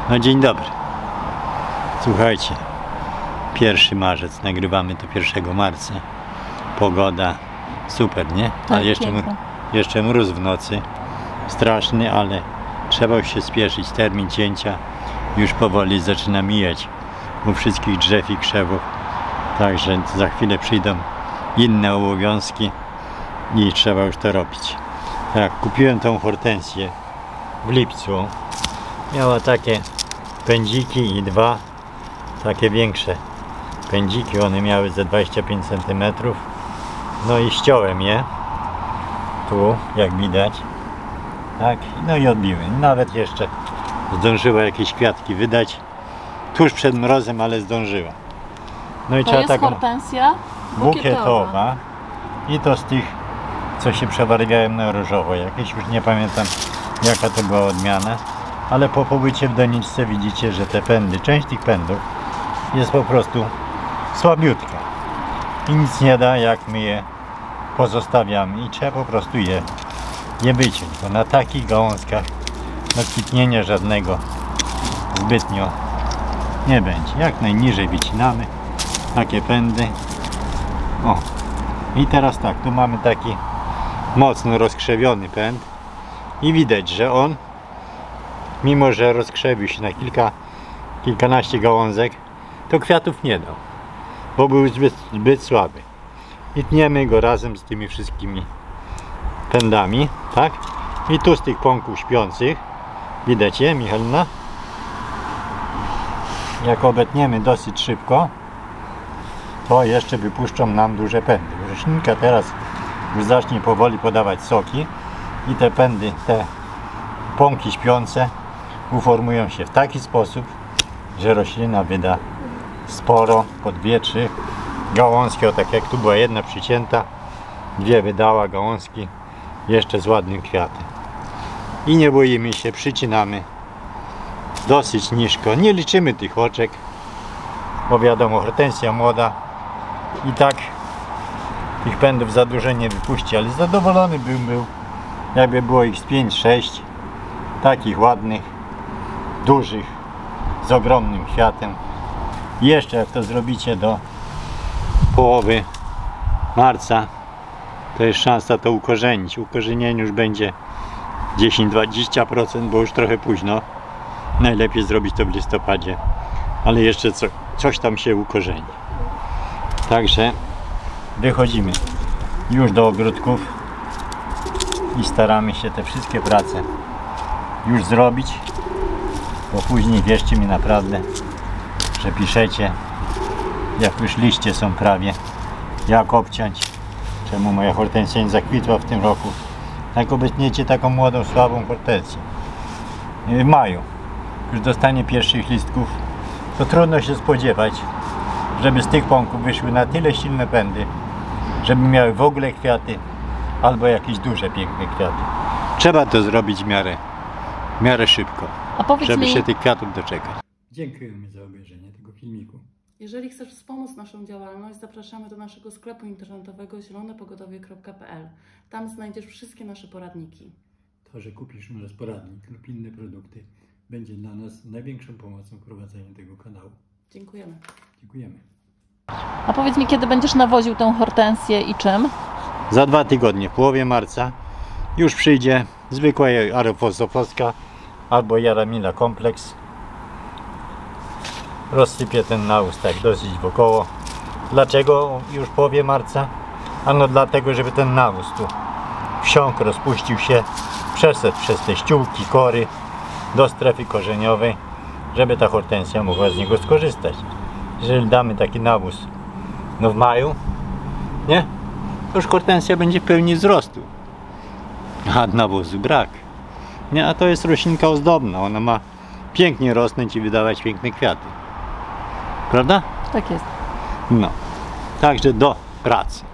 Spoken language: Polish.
No dzień dobry. Słuchajcie, 1 marzec, nagrywamy to 1 marca. Pogoda super, nie? Tak, Ale jeszcze mróz w nocy. Straszny, ale trzeba już się spieszyć. Termin cięcia już powoli zaczyna mijać u wszystkich drzew i krzewów. Także za chwilę przyjdą inne obowiązki i trzeba już to robić. Tak, kupiłem tą hortensję w lipcu. Miała takie pędziki i 2 takie większe pędziki. One miały ze 25 cm. No i ściąłem je. Tu, jak widać. Tak, no i odbiły. Nawet jeszcze zdążyła jakieś kwiatki wydać. Tuż przed mrozem, ale zdążyła. No i to trzeba jest taką hortensja bukietowa. I to z tych, co się przebarwiają na różowo. Jakieś już nie pamiętam, jaka to była odmiana. Ale po pobycie w doniczce widzicie, że te pędy, część tych pędów jest po prostu słabiutka. I nic nie da, jak my je pozostawiamy. I trzeba po prostu je wyciąć. Bo na takich gałązkach no kwitnienia żadnego zbytnio nie będzie. Jak najniżej wycinamy takie pędy. O. I teraz tak, tu mamy taki mocno rozkrzewiony pęd. I widać, że on, mimo że rozkrzewił się na kilkanaście gałązek, to kwiatów nie dał, bo był zbyt słaby. I tniemy go razem z tymi wszystkimi pędami, tak? I tu z tych pąków śpiących, widać je, Michalina? Jak obetniemy dosyć szybko, to jeszcze wypuszczą nam duże pędy. Roślinka teraz już zacznie powoli podawać soki i te pędy, te pąki śpiące uformują się w taki sposób, że roślina wyda sporo, po 2-3 gałązki, o tak jak tu była jedna przycięta, 2 wydała gałązki jeszcze z ładnym kwiatem. I nie boimy się, przycinamy dosyć nisko, nie liczymy tych oczek, bo wiadomo, hortensja młoda i tak tych pędów za dużo nie wypuści, ale zadowolony był, jakby było ich z 5-6 takich ładnych, dużych, z ogromnym kwiatem. I jeszcze jak to zrobicie do połowy marca, to jest szansa to ukorzenić. Ukorzenienie już będzie 10-20%, bo już trochę późno. Najlepiej zrobić to w listopadzie, ale jeszcze coś tam się ukorzeni. Także wychodzimy już do ogródków i staramy się te wszystkie prace już zrobić, bo później wierzcie mi naprawdę, że piszecie, jak już liście są prawie, jak obciąć, czemu moja hortensja nie zakwitła w tym roku. Jak obetniecie taką młodą, słabą hortensję w maju, już dostanie pierwszych listków, to trudno się spodziewać, żeby z tych pąków wyszły na tyle silne pędy, żeby miały w ogóle kwiaty, albo jakieś duże, piękne kwiaty. Trzeba to zrobić w miarę szybko, żeby się tych kwiatów doczekać. Dziękujemy za obejrzenie tego filmiku. Jeżeli chcesz wspomóc naszą działalność, zapraszamy do naszego sklepu internetowego zielonepogodowie.pl. Tam znajdziesz wszystkie nasze poradniki. To, że kupisz u nas poradnik lub inne produkty, będzie dla nas największą pomocą w prowadzeniu tego kanału. Dziękujemy. Dziękujemy. A powiedz mi, kiedy będziesz nawoził tę hortensję i czym? Za 2 tygodnie, w połowie marca, już przyjdzie zwykła arofosofowska albo Jaramila kompleks. Rozsypię ten nawóz tak dosyć wokoło. Dlaczego już w połowie marca? Ano dlatego, żeby ten nawóz tu wsiąkł, rozpuścił się, przeszedł przez te ściółki, kory do strefy korzeniowej, żeby ta hortensja mogła z niego skorzystać. Jeżeli damy taki nawóz no w maju, nie? To już hortensja będzie w pełni wzrostu, a nawozu brak. Nie, a to jest roślinka ozdobna, ona ma pięknie rosnąć i wydawać piękne kwiaty. Prawda? Tak jest. No, także do pracy.